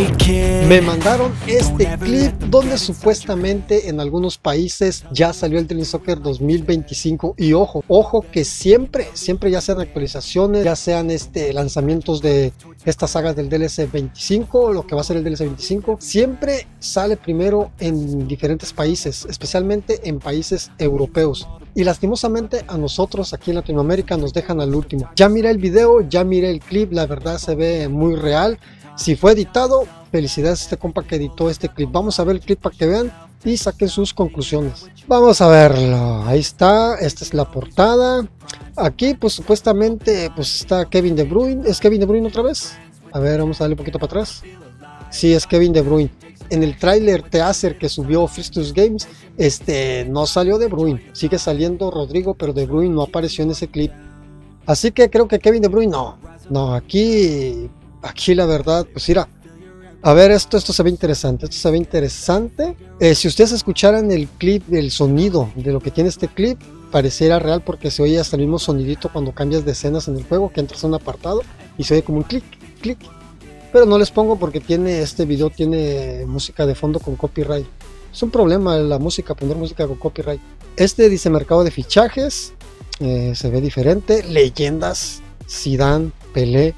Me mandaron este clip donde supuestamente en algunos países ya salió el Dream Soccer 2025 y ojo que siempre ya sean actualizaciones, ya sean lanzamientos de estas sagas del DLC 25, lo que va a ser el DLC 25, siempre sale primero en diferentes países, especialmente en países europeos. Y lastimosamente a nosotros aquí en Latinoamérica nos dejan al último. Ya miré el video, ya miré el clip, la verdad se ve muy real. Si fue editado, felicidades a este compa que editó este clip. Vamos a ver el clip para que vean y saquen sus conclusiones. Vamos a verlo. Ahí está, esta es la portada. Aquí pues supuestamente pues está Kevin De Bruyne. ¿Es Kevin De Bruyne otra vez? A ver, vamos a darle un poquito para atrás. Sí, es Kevin De Bruyne. En el tráiler teaser que subió Fristus Games, no salió De Bruyne. Sigue saliendo Rodrigo, pero De Bruyne no apareció en ese clip. Así que creo que Kevin De Bruyne no, aquí la verdad, pues mira, a ver, esto se ve interesante, si ustedes escucharan el clip, el sonido de lo que tiene este clip, pareciera real porque se oye hasta el mismo sonidito cuando cambias de escenas en el juego, que entras a un apartado y se oye como un clic, pero no les pongo porque este video tiene música de fondo con copyright. Es un problema la música, poner música con copyright. Dice mercado de fichajes, se ve diferente, leyendas, Zidane, Pelé.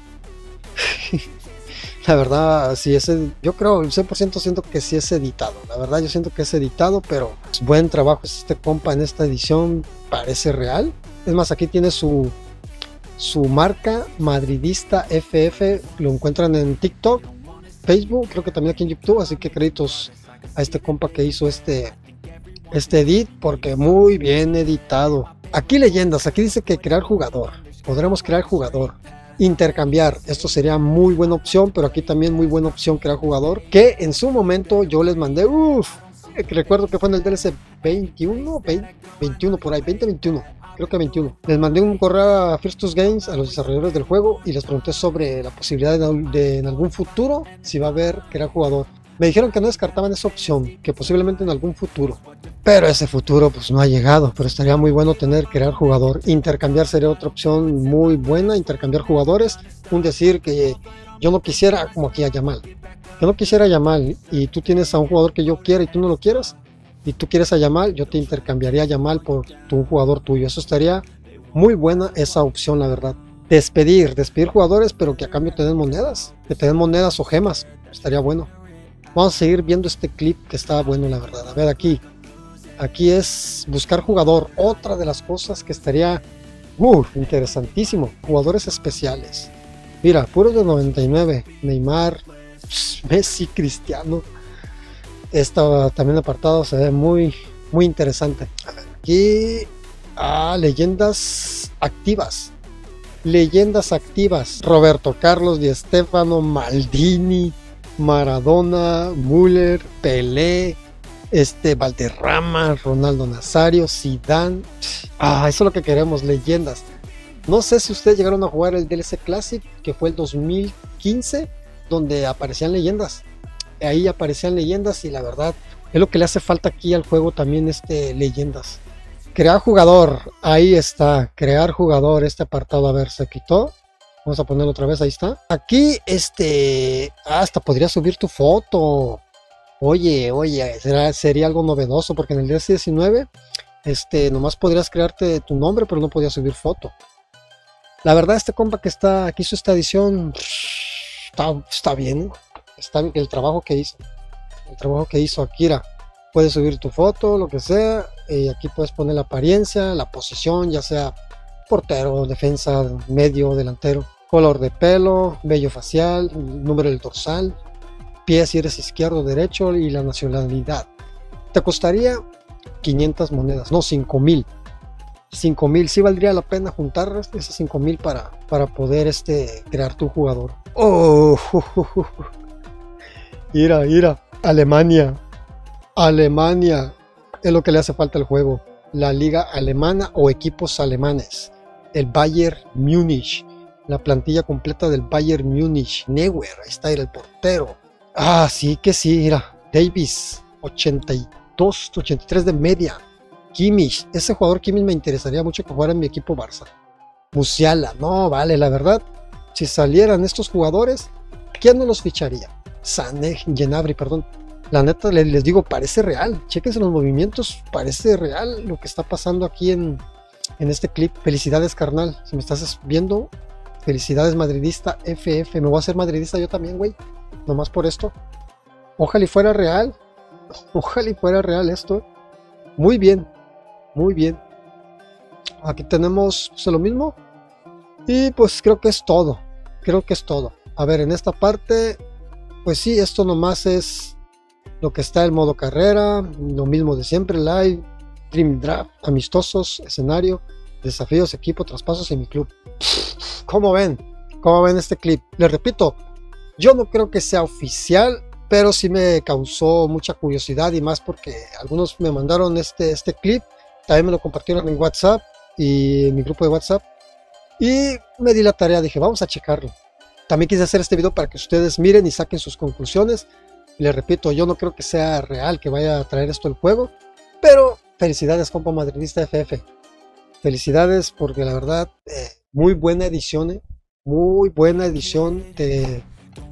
La verdad, sí yo creo el 100% siento que sí es editado. La verdad, yo siento que es editado, pero es buen trabajo este compa en esta edición, parece real. Es más, aquí tiene su marca Madridista FF, lo encuentran en TikTok, Facebook, creo que también aquí en YouTube, así que créditos a este compa que hizo este edit, porque muy bien editado. Aquí leyendas, aquí dice que crear jugador, podremos crear jugador. Intercambiar, esto sería muy buena opción, pero aquí también muy buena opción crear jugador, que en su momento yo les mandé, recuerdo que fue en el DLC 21 por ahí, 2021, creo que 21, les mandé un correo a Fristus Games, a los desarrolladores del juego, y les pregunté sobre la posibilidad de en algún futuro si va a haber crear jugador. Me dijeron que no descartaban esa opción, que posiblemente en algún futuro, pero ese futuro pues no ha llegado. Pero estaría muy bueno crear jugador. Intercambiar sería otra opción muy buena, intercambiar jugadores. Un decir que yo no quisiera, como aquí a Yamal, yo no quisiera a Yamal y tú tienes a un jugador que yo quiera y tú no lo quieras, y tú quieres a Yamal, yo te intercambiaría a Yamal por un jugador tuyo. Eso estaría muy buena esa opción, la verdad. Despedir jugadores, pero que a cambio te den monedas, o gemas, estaría bueno. Vamos a seguir viendo este clip que está bueno, la verdad. A ver, aquí es buscar jugador. Otra de las cosas que estaría interesantísimo. Jugadores especiales. Mira, puros de 99. Neymar, Messi, Cristiano. Esta también apartado se ve muy interesante. A ver, aquí leyendas activas. Roberto Carlos, Di Stéfano, Maldini, Maradona, Müller, Pelé, Valderrama, Ronaldo Nazario, Zidane. Eso es lo que queremos, leyendas. No sé si ustedes llegaron a jugar el DLC Classic, que fue el 2015, donde aparecían leyendas. Ahí aparecían leyendas y la verdad es lo que le hace falta aquí al juego también, leyendas. Crear jugador, ahí está, crear jugador, apartado, a ver, se quitó. Vamos a ponerlo otra vez, ahí está. Aquí, hasta podría subir tu foto. Oye, sería algo novedoso, porque en el DLC 19, nomás podrías crearte tu nombre, pero no podías subir foto. La verdad, compa que hizo esta edición, está bien. Está bien el trabajo que hizo Akira. Puedes subir tu foto, lo que sea, y aquí puedes poner la apariencia, la posición, ya sea portero, defensa, medio, delantero, color de pelo, vello facial, número del dorsal, pies si eres izquierdo o derecho y la nacionalidad. Te costaría 500 monedas, no, 5000. 5000, sí valdría la pena juntar esas 5000 para poder crear tu jugador. Mira, Alemania es lo que le hace falta al juego. La liga alemana o equipos alemanes. El Bayern Múnich, la plantilla completa del Bayern Múnich. Neuer, ahí está, era el portero. Sí, mira, Davis, 82, 83 de media. Kimmich, ese jugador Kimmich me interesaría mucho que jugara en mi equipo Barça. Musiala, no, vale, la verdad, si salieran estos jugadores, ¿quién no los ficharía? Sané Gnabry, perdón. La neta, les digo, parece real. Chéquense los movimientos, parece real lo que está pasando aquí en este clip. Felicidades, carnal. Si me estás viendo, felicidades, madridista FF. Me voy a hacer madridista yo también, güey. Nomás por esto. Ojalá y fuera real. Ojalá y fuera real esto. Muy bien. Muy bien. Aquí tenemos pues, lo mismo. Y pues creo que es todo. Creo que es todo. A ver, en esta parte, pues sí, esto nomás es lo que está el modo carrera, lo mismo de siempre, live, Dream Draft, amistosos, escenario, desafíos, equipo, traspasos y mi club. ¿Cómo ven? ¿Cómo ven este clip? Les repito, yo no creo que sea oficial, pero sí me causó mucha curiosidad y más porque algunos me mandaron este clip, también me lo compartieron en WhatsApp y en mi grupo de WhatsApp y me di la tarea, dije vamos a checarlo. También quise hacer este video para que ustedes miren y saquen sus conclusiones. Les repito, yo no creo que sea real que vaya a traer esto el juego, pero felicidades, compa madridista FF. Felicidades porque la verdad, muy buena edición, muy buena edición, te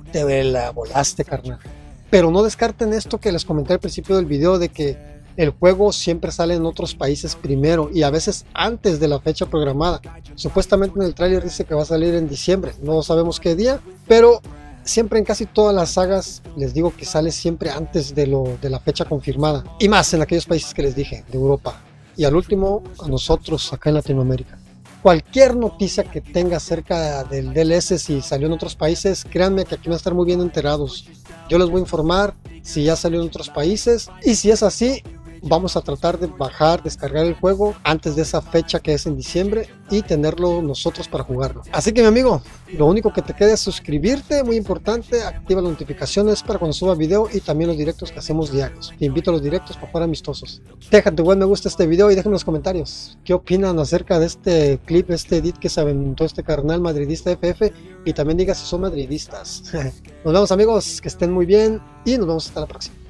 la volaste, carnal. Pero no descarten esto que les comenté al principio del video de que el juego siempre sale en otros países primero y a veces antes de la fecha programada. Supuestamente en el tráiler dice que va a salir en diciembre, no sabemos qué día, pero siempre en casi todas las sagas les digo que sale siempre antes de la fecha confirmada. Y más en aquellos países que les dije, de Europa. Y al último, a nosotros acá en Latinoamérica. Cualquier noticia que tenga acerca del DLS si salió en otros países, créanme que aquí van a estar muy bien enterados. Yo les voy a informar si ya salió en otros países y si es así, vamos a tratar de descargar el juego antes de esa fecha que es en diciembre y tenerlo nosotros para jugarlo. Así que mi amigo, lo único que te queda es suscribirte, muy importante, activa las notificaciones para cuando suba video y también los directos que hacemos diarios. Te invito a los directos para jugar amistosos. Déjate buen me gusta a este video y déjame en los comentarios qué opinan acerca de este clip, este edit que se aventó este carnal madridista FF y también diga si son madridistas. Nos vemos amigos, que estén muy bien y nos vemos hasta la próxima.